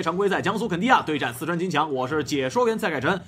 常规赛，江苏肯尼亚对战四川金强，我是解说员蔡凯晨。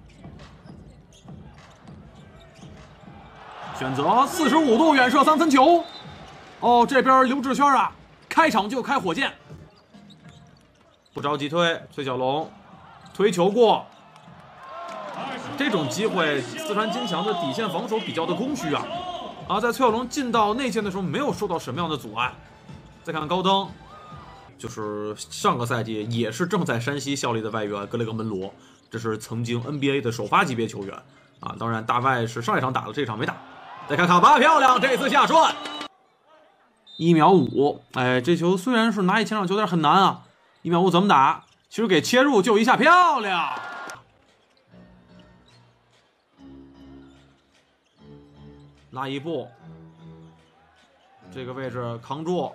选择45度远射3分球。哦，这边刘志轩啊，开场就开火箭，不着急推，崔小龙推球过。这种机会，四川金强的底线防守比较的空虚啊。在崔小龙进到内线的时候，没有受到什么样的阻碍。再看高登，就是上个赛季也是正在山西效力的外援格雷格门罗，这是曾经 NBA 的首发级别球员啊。当然，大外是上一场打了，这场没打。再看卡巴漂亮，这次下涮，1秒5。哎，这球虽然是拿一前场球，但是很难啊。1秒5怎么打？其实给切入就一下漂亮。拉一步，这个位置扛住，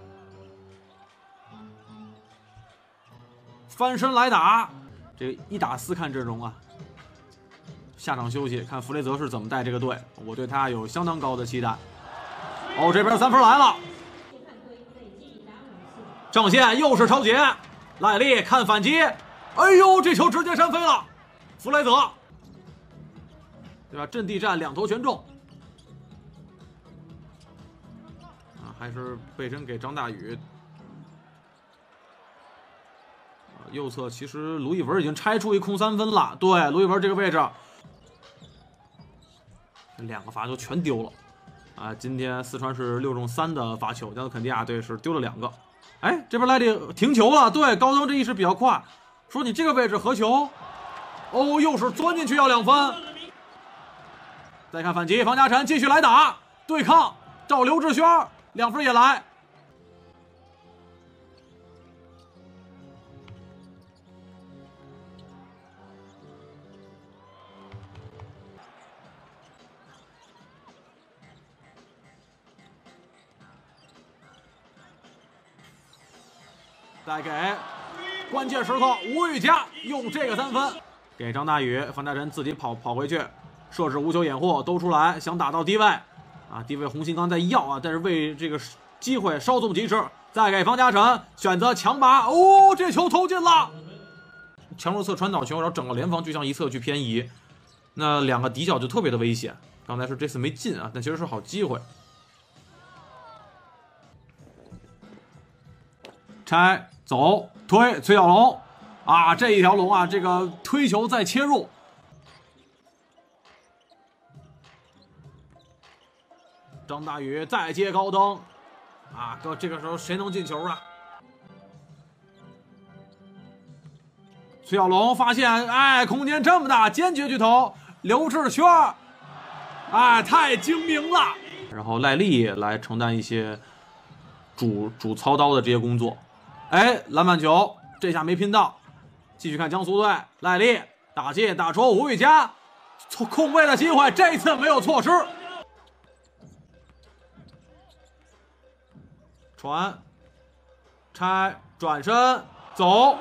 翻身来打，这1打4看阵容啊。下场休息，看弗雷泽是怎么带这个队，我对他有相当高的期待。哦，这边3分来了，上线又是超节，赖利看反击，哎呦，这球直接扇飞了，弗雷泽，对吧？阵地战2投全中。还是背身给张大宇，右侧其实卢一文已经拆出一空3分了。对，卢一文这个位置，2个罚球全丢了啊！今天四川是6中3的罚球，江苏肯尼亚队是丢了2个。哎，这边赖利停球了，对，高登这意识比较快，说你这个位置合球，哦，又是钻进去要2分。再看反击，方嘉诚继续来打对抗，找刘志轩。2分也来，再给关键时刻吴宇佳用这个3分给张大宇，方大晨自己跑回去，设置无球掩护兜出来，想打到低位。低位洪鑫刚在要啊，但是为这个机会稍纵即逝，再给方嘉诚选择强拔，哦，这球投进了，强弱侧传导球，然后整个联防就向一侧去偏移，那2个底角就特别的危险。刚才是这次没进啊，但其实是好机会。拆走推崔小龙啊，这一条龙啊，这个推球再切入。张大宇再接高登，啊，这个时候谁能进球啊？崔小龙发现，哎，空间这么大，坚决去投。刘志轩，哎，太精明了。然后赖利来承担一些主操刀的这些工作。哎，篮板球这下没拼到，继续看江苏队，赖利打进打出，吴宇佳空位的机会，这次没有错失。传，拆，转身，走，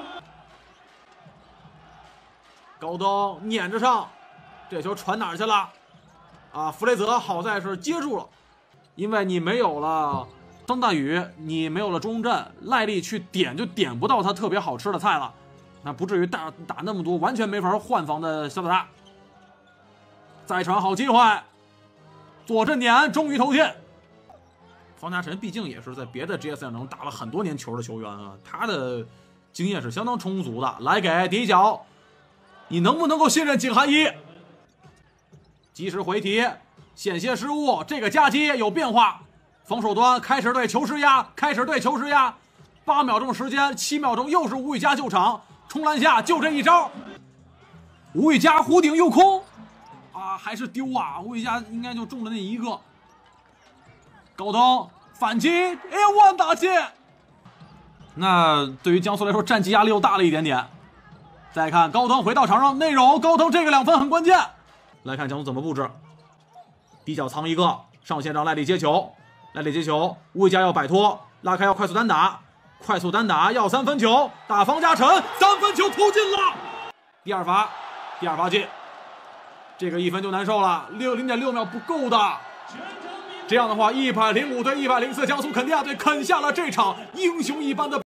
高登撵着上，这球传哪儿去了？啊，弗雷泽好在是接住了，因为你没有了张大宇，你没有了钟镇，赖利去点就点不到他特别好吃的菜了，那不至于打那么多，完全没法换防的肖大大。再传好机会，左镇点终于投进。方嘉诚毕竟也是在别的职业赛场中打了很多年球的球员啊，他的经验是相当充足的。来给底角，你能不能够信任景涵一？及时回踢，险些失误，这个夹击有变化。防守端开始对球施压，8秒钟时间，7秒钟又是吴宇佳救场，冲篮下就这一招。吴宇佳弧顶右空，啊，还是丢啊！吴宇佳应该就中了那一个。高登反击 ，A1 打进。那对于江苏来说，战绩压力又大了一点点。再看高登回到场上内容，高登这个2分很关键。来看江苏怎么布置，底角藏一个，上线让赖利接球，吴宇佳要摆脱，拉开要快速单打，要3分球，打方嘉诚，3分球投进了。第二罚进，这个1分就难受了，0.6秒不够的。这样的话，105对104，江苏肯尼亚队啃下了这场英雄一般的